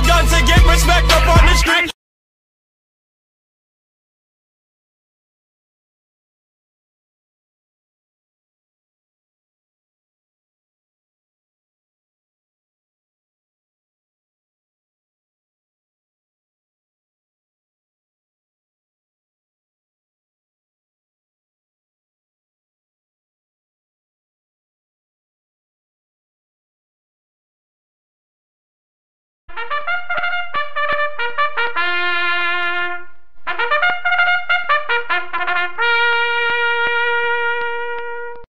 gun to get respect up on the street.